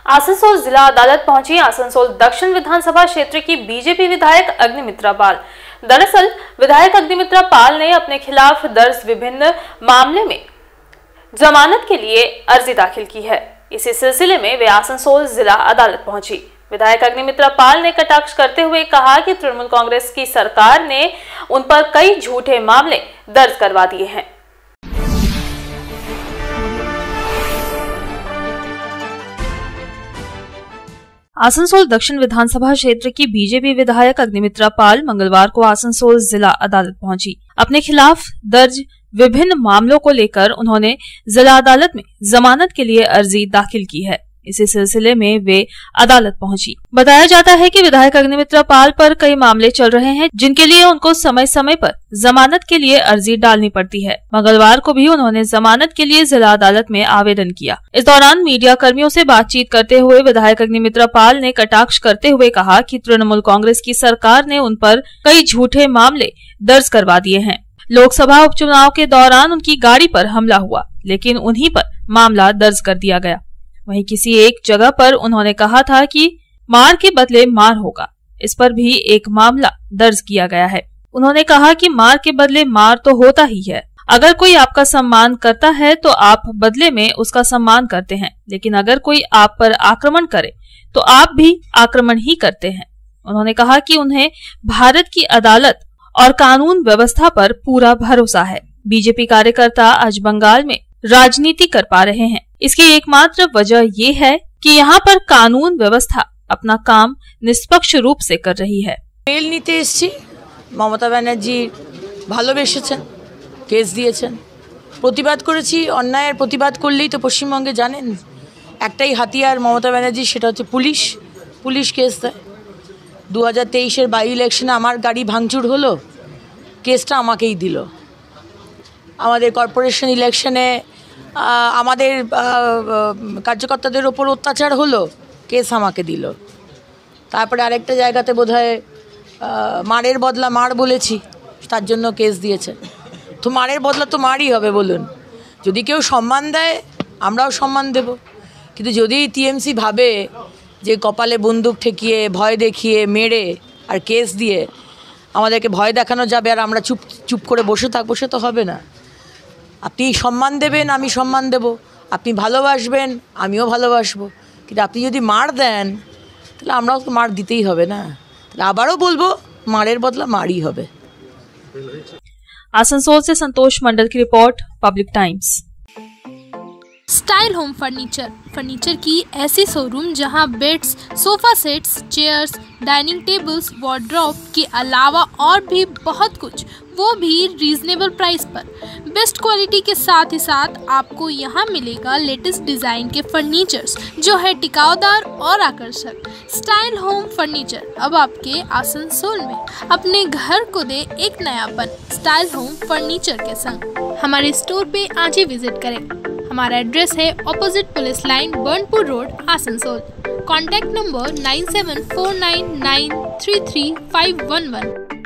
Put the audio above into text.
आसनसोल जिला अदालत पहुंची आसनसोल दक्षिण विधानसभा क्षेत्र की बीजेपी विधायक अग्निमित्रा पाल। दरअसल विधायक अग्निमित्रा पाल ने अपने खिलाफ दर्ज विभिन्न मामले में जमानत के लिए अर्जी दाखिल की है। इसी सिलसिले में वे आसनसोल जिला अदालत पहुंची। विधायक अग्निमित्रा पाल ने कटाक्ष करते हुए कहा कि तृणमूल कांग्रेस की सरकार ने उन पर कई झूठे मामले दर्ज करवा दिए हैं। आसनसोल दक्षिण विधानसभा क्षेत्र की बीजेपी विधायक अग्निमित्रा पाल मंगलवार को आसनसोल जिला अदालत पहुंची। अपने खिलाफ दर्ज विभिन्न मामलों को लेकर उन्होंने जिला अदालत में जमानत के लिए अर्जी दाखिल की है। इसी सिलसिले में वे अदालत पहुंची। बताया जाता है कि विधायक अग्निमित्रा पाल पर कई मामले चल रहे हैं, जिनके लिए उनको समय समय पर जमानत के लिए अर्जी डालनी पड़ती है। मंगलवार को भी उन्होंने जमानत के लिए जिला अदालत में आवेदन किया। इस दौरान मीडिया कर्मियों से बातचीत करते हुए विधायक अग्निमित्रा पाल ने कटाक्ष करते हुए कहा कि तृणमूल कांग्रेस की सरकार ने उन पर कई झूठे मामले दर्ज करवा दिए हैं। लोकसभा उपचुनाव के दौरान उनकी गाड़ी पर हमला हुआ, लेकिन उन्हीं पर मामला दर्ज कर दिया गया। वहीं किसी एक जगह पर उन्होंने कहा था कि मार के बदले मार होगा, इस पर भी एक मामला दर्ज किया गया है। उन्होंने कहा कि मार के बदले मार तो होता ही है। अगर कोई आपका सम्मान करता है तो आप बदले में उसका सम्मान करते हैं, लेकिन अगर कोई आप पर आक्रमण करे तो आप भी आक्रमण ही करते हैं। उन्होंने कहा कि उन्हें भारत की अदालत और कानून व्यवस्था पर पूरा भरोसा है। बीजेपी कार्यकर्ता आज बंगाल में राजनीति कर पा रहे हैं। इसकी एकमात्र वजह ये है कि यहाँ पर कानून व्यवस्था अपना काम निष्पक्ष रूप से कर रही है। बेल नीते एসেছি, মমতা ব্যানার্জি ভালোবেসেছেন, কেস দিয়েছেন, প্রতিবাদ করেছি। অন্যায়ের প্রতিবাদ করলেই তো পশ্চিমবঙ্গে জানেন একটাই হাতিয়ার মমতা ব্যানার্জি, সেটা হচ্ছে পুলিশ। পুলিশ কেস দেয়। 2023-এর বাই ইলেকশনে আমার গাড়ি ভাঙচুর হলো, কেসটা আমাকেই দিল। আমাদের কর্পোরেশন ইলেকশনে আমাদের কার্যকর্তাদের ওপর অত্যাচার হলো, কেস আমাকে দিল। তারপরে আরেকটা জায়গাতে বোধহয় মারের বদলা মার বলেছি, তার জন্য কেস দিয়েছে। তো মারের বদলা তো মারই হবে বলুন। যদি কেউ সম্মান দেয় আমরাও সম্মান দেব, কিন্তু যদি টিএমসি ভাবে যে কপালে বন্দুক ঠেকিয়ে ভয় দেখিয়ে মেরে আর কেস দিয়ে আমাদেরকে ভয় দেখানো যাবে আর আমরা চুপ চুপ করে বসে থাকবো, সে তো হবে না। আপনি সম্মান দেবেন, আমি সম্মান দেব। আপনি ভালোবাসবেন, আমিও ভালোবাসবো। কিন্তু আপনি যদি মার দেন তাহলে আমরাও তো মার দিতেই হবে না। তাহলে आबारो बोलबो मारेर बदला मारी होबे। आसनसोल से संतोष मंडल की report, public times. Style home furniture की ऐसी शोरूम जहां beds, sofa sets, chairs, dining tables, wardrobe के अलावा और भी बहुत कुछ, वो भी रीजनेबल प्राइस पर। बेस्ट क्वालिटी के साथ ही साथ आपको यहाँ मिलेगा लेटेस्ट डिज़ाइन के फर्नीचर्स जो है टिकाऊदार और आकर्षक। स्टाइल होम फर्नीचर अब आपके आसनसोल में। अपने घर को दे एक नयापन स्टाइल होम फर्नीचर के संग। हमारे स्टोर पे आज ही विजिट करें। हमारा एड्रेस है opposite police line, Burnpur road, Asansol. Contact number 9749933511।